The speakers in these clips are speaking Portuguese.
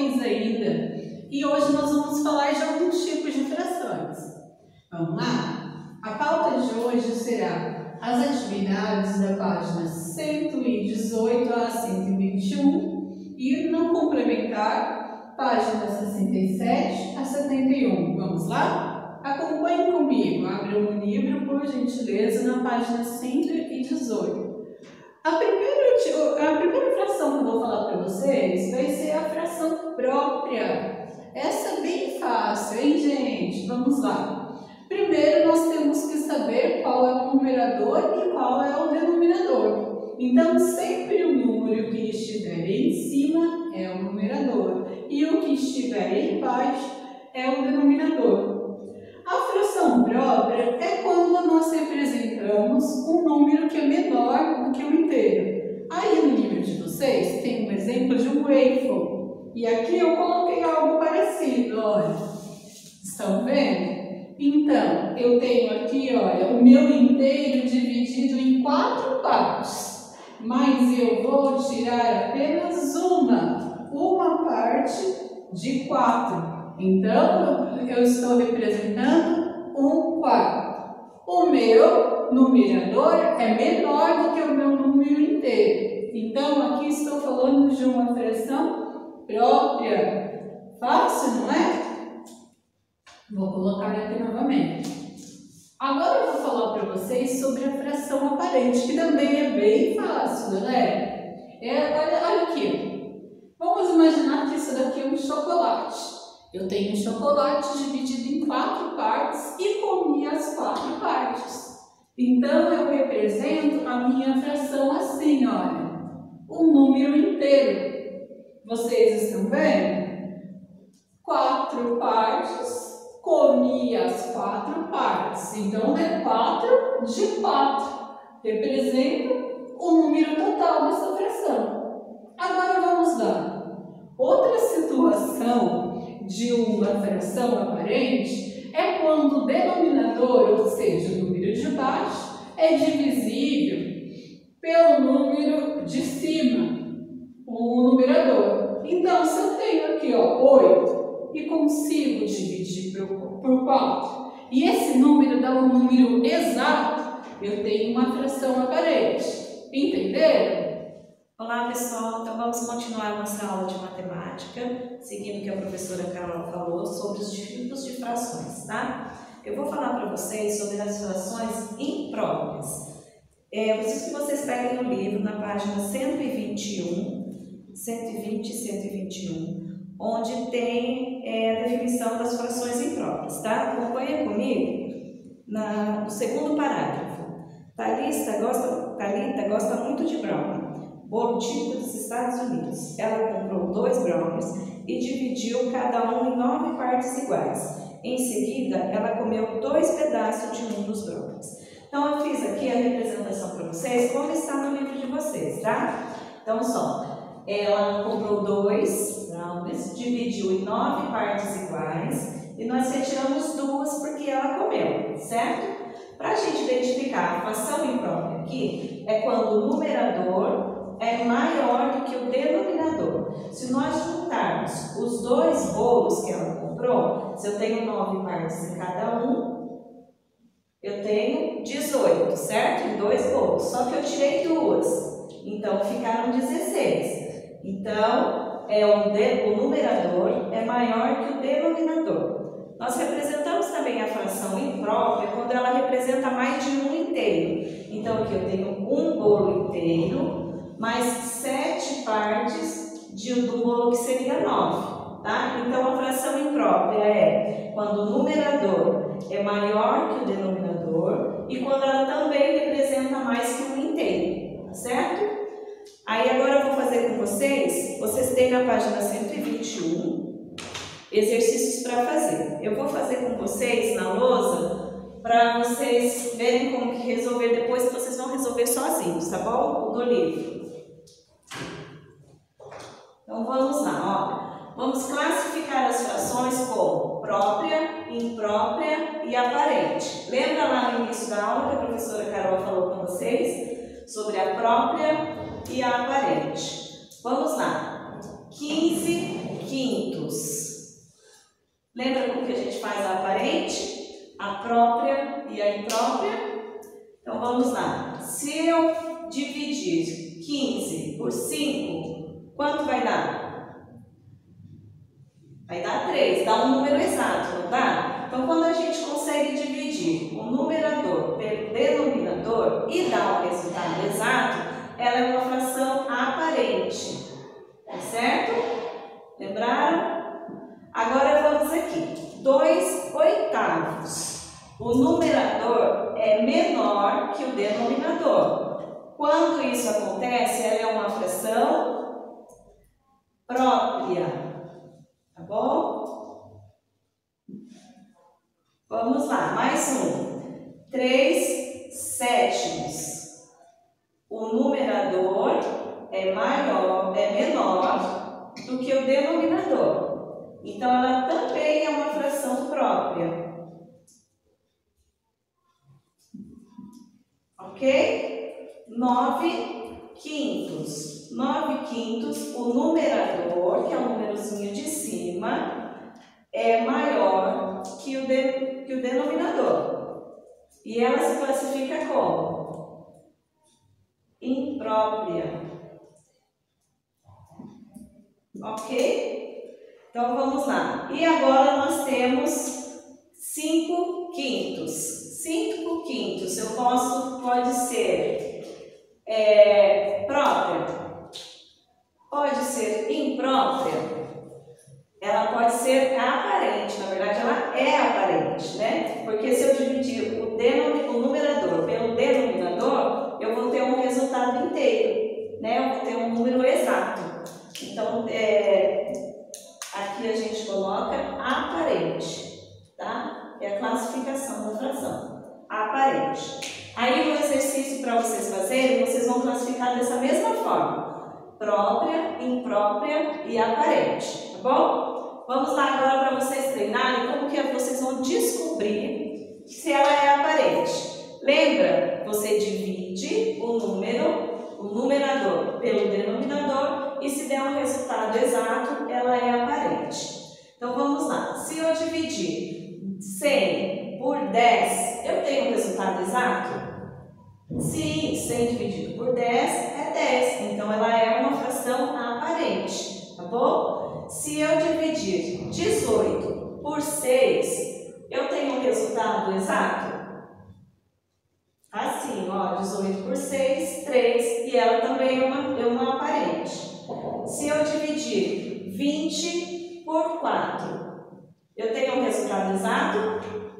frações ainda. E hoje nós vamos falar de alguns tipos de frações. Vamos lá? A pauta de hoje será as atividades da página 118 a 121 e no complementar, página 67 a 71. Vamos lá? Acompanhe comigo. Abra um livro, por gentileza, na página 118. A primeira fração que eu vou falar para vocês vai ser a fração própria. Essa é bem fácil, hein, gente? Vamos lá. Primeiro, nós temos que saber qual é o numerador e qual é o denominador. Então, sempre o número que estiver em cima é o numerador e o que estiver embaixo é o denominador. A fração própria é quando nós representamos um número que é menor do que o inteiro. Aí no livro de vocês tem um exemplo de um waffle. E aqui eu coloquei algo parecido, olha. Estão vendo? Então, eu tenho aqui, olha, o meu inteiro dividido em 4 partes. Mas eu vou tirar apenas uma parte de 4. Então, eu estou representando 1/4. O meu numerador é menor do que o meu número inteiro. Então, aqui estou falando de uma fração própria. Fácil, não é? Vou colocar aqui novamente. Agora eu vou falar para vocês sobre a fração aparente, que também é bem fácil, galera. Olha aqui. Vamos imaginar que isso daqui é um chocolate. Eu tenho um chocolate dividido em 4 partes e comi as 4 partes. Então, eu represento a minha fração assim, olha. Um número inteiro. Vocês estão vendo? 4 partes, comi as 4 partes. Então, é 4 de 4. Representa o número total dessa fração. Agora, vamos lá. Outra situação de uma fração aparente é quando o denominador, ou seja, o número de baixo, é divisível pelo número de cima, o numerador. Então, se eu tenho aqui 8 e consigo dividir por 4, e esse número dá um número exato, eu tenho uma fração aparente. Entenderam? Olá pessoal, então vamos continuar a nossa aula de matemática, seguindo o que a professora Carol falou sobre os tipos de frações, tá? Eu vou falar para vocês sobre as frações impróprias. Eu preciso que vocês peguem o livro na página 120 e 121, onde tem a definição das frações impróprias, tá? Acompanha comigo no segundo parágrafo. Thalita gosta muito de brownie. Bolo típico dos Estados Unidos. Ela comprou 2 brownies e dividiu cada um em 9 partes iguais. Em seguida, ela comeu 2 pedaços de um dos brownies. Então, eu fiz aqui a representação para vocês, como está no livro de vocês, tá? Então, ela comprou 2 brownies, dividiu em 9 partes iguais e nós retiramos 2 porque ela comeu, certo? Para a gente identificar a fração imprópria aqui, é quando o numerador é maior do que o denominador. Se nós juntarmos os 2 bolos que ela comprou, se eu tenho 9 partes em cada um, eu tenho 18, certo? Em 2 bolos. Só que eu tirei 2, então ficaram 16. Então, o numerador é maior que o denominador. Nós representamos também a fração imprópria quando ela representa mais de um inteiro. Então, aqui eu tenho um bolo inteiro, mais 7 partes do bolo que seria 9, tá? Então, a fração imprópria é quando o numerador é maior que o denominador e quando ela também representa mais que um inteiro, certo? Aí, agora eu vou fazer com vocês têm na página 121 exercícios para fazer. Eu vou fazer com vocês na lousa para vocês verem como que resolver depois, que vocês vão resolver sozinhos, tá bom? Do livro. Então, vamos lá, ó. Vamos classificar as frações como própria, imprópria e aparente. Lembra lá no início da aula que a professora Carol falou com vocês sobre a própria e a aparente? Vamos lá. 15 quintos. a própria e a imprópria? Então vamos lá. Se eu dividir 15 por 5, quanto vai dar? Vai dar 3, dá um número exato, não dá? Então quando a gente consegue dividir o numerador pelo denominador e dar o resultado exato, ela é uma fração aparente, tá certo? Lembraram? Agora vamos aqui, 2/8. O numerador é menor que o denominador. Quando isso acontece, ela é uma fração própria, tá bom? Vamos lá, mais um. 3/7. O numerador é menor do que o denominador. Então, ela também é uma fração própria. Ok? 9/5. 9/5, o numerador, que é o númerozinho de cima, é maior que o denominador. E ela se classifica como imprópria. Ok? Então vamos lá. E agora nós temos 5/5. 5/5 pode ser própria, pode ser imprópria, ela pode ser aparente, na verdade ela é aparente, né? Porque se eu dividir o numerador pelo denominador, eu vou ter um resultado inteiro, né? Eu vou ter um número exato. Então, aqui a gente coloca aparente, tá? É a classificação da fração. Aparente. Aí o exercício para vocês fazerem, vocês vão classificar dessa mesma forma: própria, imprópria e aparente, tá bom? Vamos lá agora para vocês treinarem como que vocês vão descobrir se ela é aparente. Lembra? Você divide o numerador pelo denominador e se der um resultado exato, ela é aparente. Então vamos lá. Se eu dividir 100 por 10, eu tenho um resultado exato? Sim, 100 dividido por 10 é 10. Então, ela é uma fração aparente, tá bom? Se eu dividir 18 por 6, eu tenho um resultado exato? Assim, ó, 18 por 6, 3. E ela também é uma aparente. Se eu dividir 20 por 4, eu tenho um resultado exato?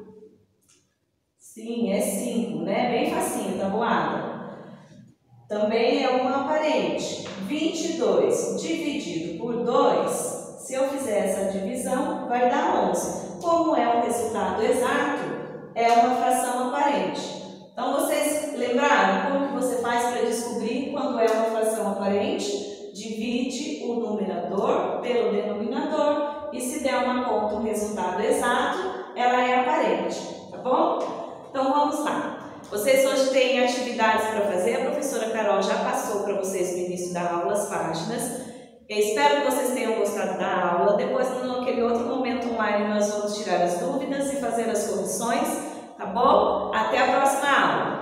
Sim, é 5, né? Bem facinho, tabuada. Também é uma aparente. 22 dividido por 2, se eu fizer essa divisão, vai dar 11. Como é um resultado exato, é uma fração aparente. Então, vocês lembraram como que você faz para descobrir quando é uma fração aparente? Divide o numerador pelo denominador e se der uma conta, um resultado exato, ela é aparente, tá bom? Então vamos lá. Vocês hoje têm atividades para fazer, a professora Carol já passou para vocês no início da aula as páginas. Eu espero que vocês tenham gostado da aula. Depois, naquele outro momento online, nós vamos tirar as dúvidas e fazer as correções, tá bom? Até a próxima aula!